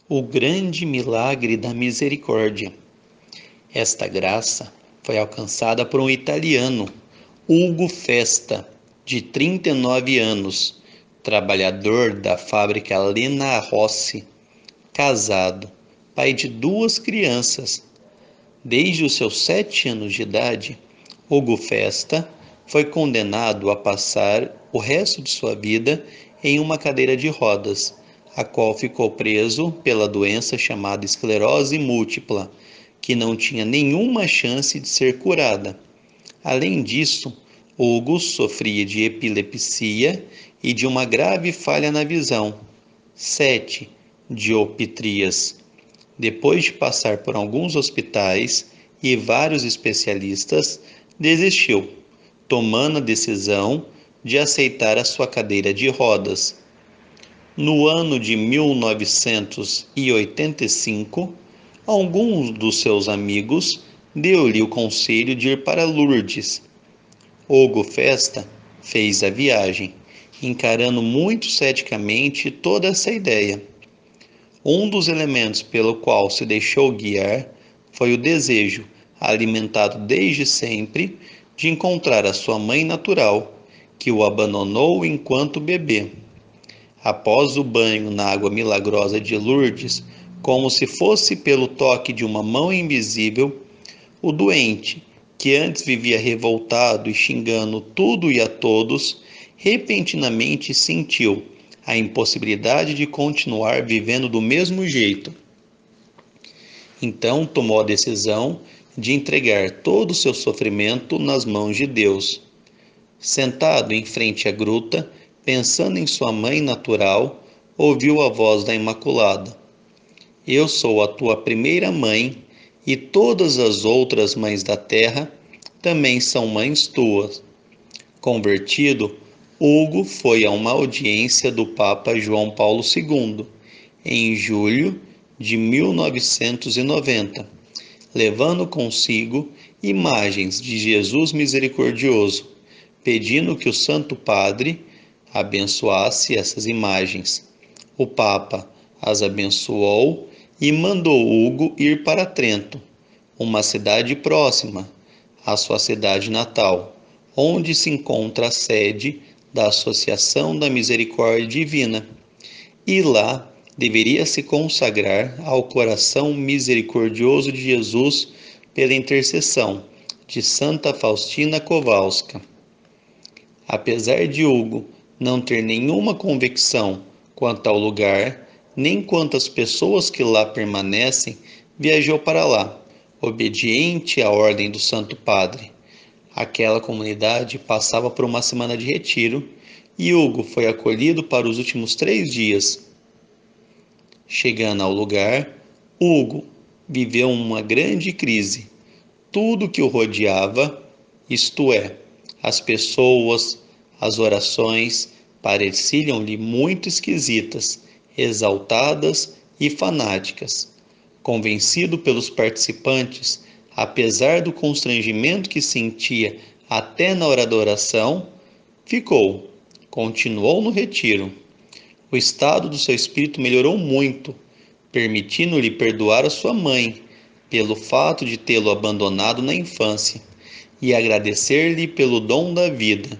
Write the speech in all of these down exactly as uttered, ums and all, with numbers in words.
O grande milagre da misericórdia. Esta graça foi alcançada por um italiano, Ugo Festa, de trinta e nove anos, trabalhador da fábrica Lena Rossi, casado, pai de duas crianças. Desde os seus sete anos de idade, Ugo Festa foi condenado a passar o resto de sua vida em uma cadeira de rodas, a qual ficou preso pela doença chamada esclerose múltipla, que não tinha nenhuma chance de ser curada. Além disso, Hugo sofria de epilepsia e de uma grave falha na visão, sete dioptrias. Depois de passar por alguns hospitais e vários especialistas, desistiu, tomando a decisão de aceitar a sua cadeira de rodas. No ano de mil novecentos e oitenta e cinco, alguns dos seus amigos deu-lhe o conselho de ir para Lourdes. Hugo Festa fez a viagem, encarando muito ceticamente toda essa ideia. Um dos elementos pelo qual se deixou guiar foi o desejo, alimentado desde sempre, de encontrar a sua mãe natural, que o abandonou enquanto bebê. Após o banho na água milagrosa de Lourdes, como se fosse pelo toque de uma mão invisível, o doente, que antes vivia revoltado e xingando tudo e a todos, repentinamente sentiu a impossibilidade de continuar vivendo do mesmo jeito. Então tomou a decisão de entregar todo o seu sofrimento nas mãos de Deus. Sentado em frente à gruta, pensando em sua mãe natural, ouviu a voz da Imaculada: Eu sou a tua primeira mãe, e todas as outras mães da terra também são mães tuas. Convertido, Hugo foi a uma audiência do Papa João Paulo segundo, em julho de mil novecentos e noventa, levando consigo imagens de Jesus misericordioso, pedindo que o Santo Padre abençoasse essas imagens. O Papa as abençoou e mandou Hugo ir para Trento, uma cidade próxima à sua cidade natal, onde se encontra a sede da Associação da Misericórdia Divina, e lá deveria se consagrar ao coração misericordioso de Jesus pela intercessão de Santa Faustina Kowalska. Apesar de Hugo não ter nenhuma convicção quanto ao lugar, nem quanto às pessoas que lá permanecem, viajou para lá, obediente à ordem do Santo Padre. Aquela comunidade passava por uma semana de retiro e Hugo foi acolhido para os últimos três dias. Chegando ao lugar, Hugo viveu uma grande crise. Tudo que o rodeava, isto é, as pessoas, as orações, pareciam-lhe muito esquisitas, exaltadas e fanáticas. Convencido pelos participantes, apesar do constrangimento que sentia até na hora da oração, ficou, continuou no retiro. O estado do seu espírito melhorou muito, permitindo-lhe perdoar a sua mãe pelo fato de tê-lo abandonado na infância e agradecer-lhe pelo dom da vida.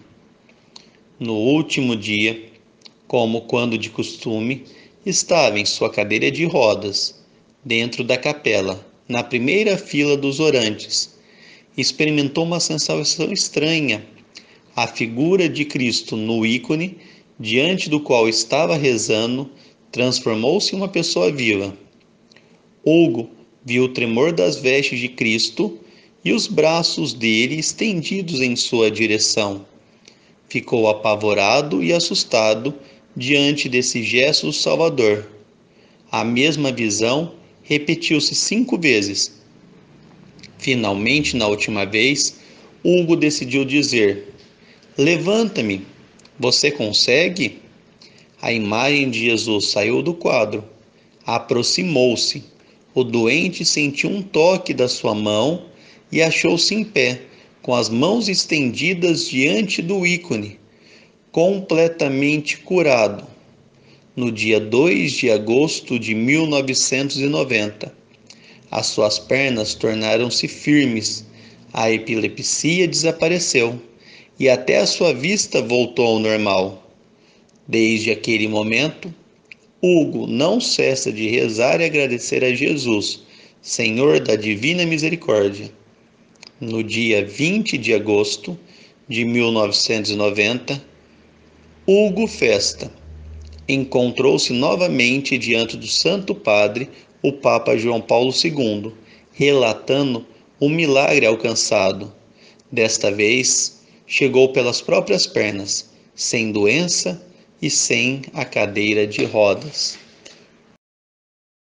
No último dia, como quando de costume, estava em sua cadeira de rodas, dentro da capela, na primeira fila dos orantes. Experimentou uma sensação estranha. A figura de Cristo no ícone, diante do qual estava rezando, transformou-se em uma pessoa viva. Hugo viu o tremor das vestes de Cristo e os braços dele estendidos em sua direção. Ficou apavorado e assustado diante desse gesto do Salvador. A mesma visão repetiu-se cinco vezes. Finalmente, na última vez, Hugo decidiu dizer: Levanta-me, você consegue? A imagem de Jesus saiu do quadro, aproximou-se. O doente sentiu um toque da sua mão e achou-se em pé, com as mãos estendidas diante do ícone, completamente curado. no dia dois de agosto de mil novecentos e noventa. As suas pernas tornaram-se firmes, a epilepsia desapareceu e até a sua vista voltou ao normal. Desde aquele momento, Hugo não cessa de rezar e agradecer a Jesus, Senhor da Divina Misericórdia. No dia vinte de agosto de mil novecentos e noventa, Hugo Festa encontrou-se novamente diante do Santo Padre, o Papa João Paulo segundo, relatando o milagre alcançado. Desta vez, chegou pelas próprias pernas, sem doença e sem a cadeira de rodas.